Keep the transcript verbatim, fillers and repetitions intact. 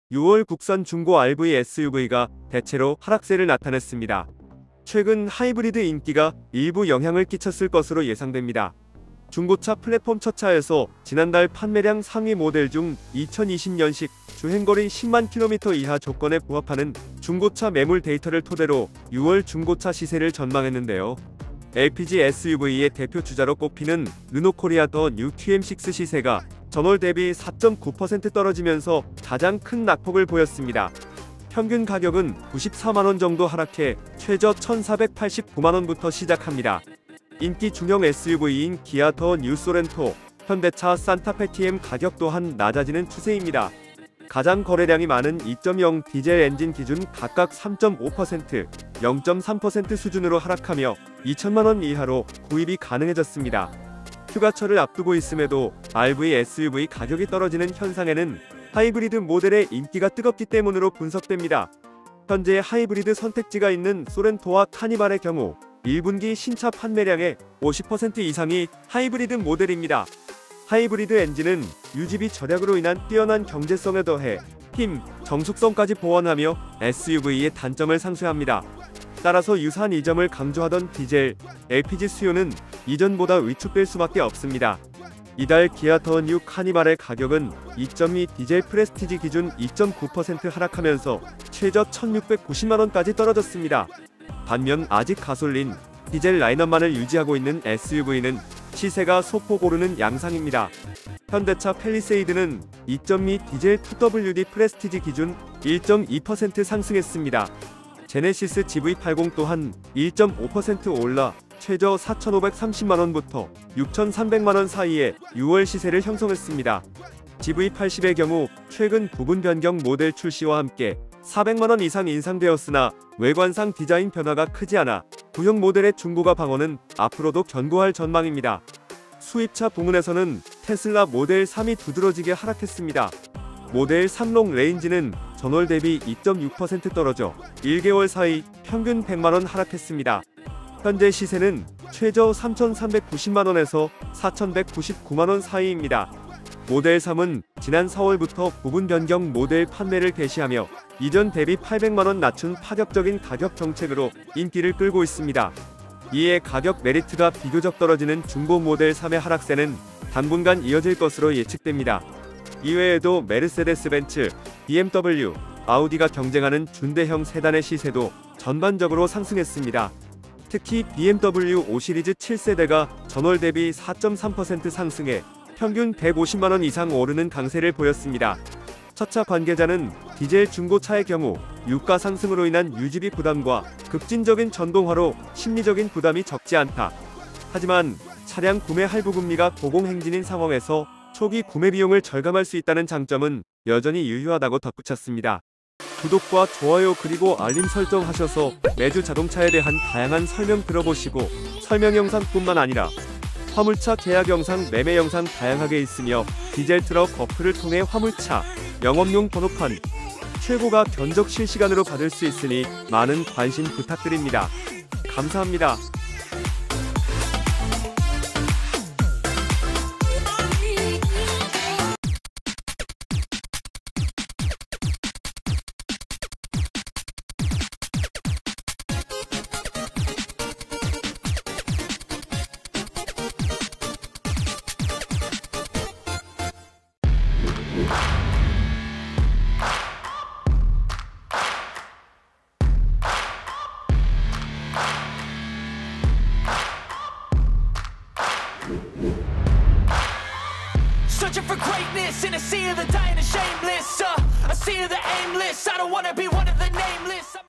유월 국산 중고 알브이 에스유브이가 대체로 하락세를 나타냈습니다. 최근 하이브리드 인기가 일부 영향을 끼쳤을 것으로 예상됩니다. 중고차 플랫폼 처차에서 지난달 판매량 상위 모델 중 이천이십 년식 주행거리 십만 킬로미터 이하 조건에 부합하는 중고차 매물 데이터를 토대로 유월 중고차 시세를 전망했는데요. 엘피지 에스유브이의 대표 주자로 꼽히는 르노코리아 더 뉴 큐엠식스 시세가 전월 대비 사 점 구 퍼센트 떨어지면서 가장 큰 낙폭을 보였습니다. 평균 가격은 구십사만 원 정도 하락해 최저 천사백팔십구만 원부터 시작합니다. 인기 중형 에스유브이인 기아 더 뉴 소렌토, 현대차 산타페 티엠 가격 또한 낮아지는 추세입니다. 가장 거래량이 많은 이 점 영 디젤 엔진 기준 각각 삼 점 오 퍼센트, 영 점 삼 퍼센트 수준으로 하락하며 이천만 원 이하로 구입이 가능해졌습니다. 휴가철을 앞두고 있음에도 알브이 에스유브이 가격이 떨어지는 현상에는 하이브리드 모델의 인기가 뜨겁기 때문으로 분석됩니다. 현재 하이브리드 선택지가 있는 소렌토와 카니발의 경우 일 분기 신차 판매량의 오십 퍼센트 이상이 하이브리드 모델입니다. 하이브리드 엔진은 유지비 절약으로 인한 뛰어난 경제성에 더해 힘, 정숙성까지 보완하며 에스유브이의 단점을 상쇄합니다. 따라서 유사한 이점을 강조하던 디젤, 엘피지 수요는 이전보다 위축될 수밖에 없습니다. 이달 기아 더 뉴 카니발의 가격은 이 점 이 디젤 프레스티지 기준 이 점 구 퍼센트 하락하면서 최저 천육백구십만 원까지 떨어졌습니다. 반면 아직 가솔린, 디젤 라인업만을 유지하고 있는 에스유브이는 시세가 소폭 오르는 양상입니다. 현대차 팰리세이드는 이 점 이 디젤 투 더블유 디 프레스티지 기준 일 점 이 퍼센트 상승했습니다. 제네시스 지브이 팔십 또한 일 점 오 퍼센트 올라 최저 사천오백삼십만 원부터 육천삼백만 원 사이에 유월 시세를 형성했습니다. 지브이 팔십의 경우 최근 부분 변경 모델 출시와 함께 사백만 원 이상 인상되었으나 외관상 디자인 변화가 크지 않아 구형 모델의 중고가 방어는 앞으로도 견고할 전망입니다. 수입차 부문에서는 테슬라 모델 삼이 두드러지게 하락했습니다. 모델 삼 롱 레인지는 전월 대비 이 점 육 퍼센트 떨어져 일 개월 사이 평균 백만 원 하락했습니다. 현재 시세는 최저 삼천삼백구십만 원에서 사천백구십구만 원 사이입니다. 모델 삼은 지난 사월부터 부분 변경 모델 판매를 개시하며 이전 대비 팔백만 원 낮춘 파격적인 가격 정책으로 인기를 끌고 있습니다. 이에 가격 메리트가 비교적 떨어지는 중고 모델 삼의 하락세는 당분간 이어질 것으로 예측됩니다. 이외에도 메르세데스 벤츠, 비엠더블유, 아우디가 경쟁하는 준대형 세단의 시세도 전반적으로 상승했습니다. 특히 비엠더블유 오 시리즈 칠 세대가 전월 대비 사 점 삼 퍼센트 상승해 평균 백오십만 원 이상 오르는 강세를 보였습니다. 첫차 관계자는 디젤 중고차의 경우 유가 상승으로 인한 유지비 부담과 급진적인 전동화로 심리적인 부담이 적지 않다. 하지만 차량 구매 할부 금리가 고공행진인 상황에서 초기 구매 비용을 절감할 수 있다는 장점은 여전히 유효하다고 덧붙였습니다. 구독과 좋아요 그리고 알림 설정하셔서 매주 자동차에 대한 다양한 설명 들어보시고 설명 영상뿐만 아니라 화물차 계약 영상, 매매 영상 다양하게 있으며 디젤 트럭 어플을 통해 화물차, 영업용 번호판, 최고가 견적 실시간으로 받을 수 있으니 많은 관심 부탁드립니다. 감사합니다. Searching for greatness in a sea of the dying and shameless. uh, A sea of the aimless. I don't wanna be one of the nameless.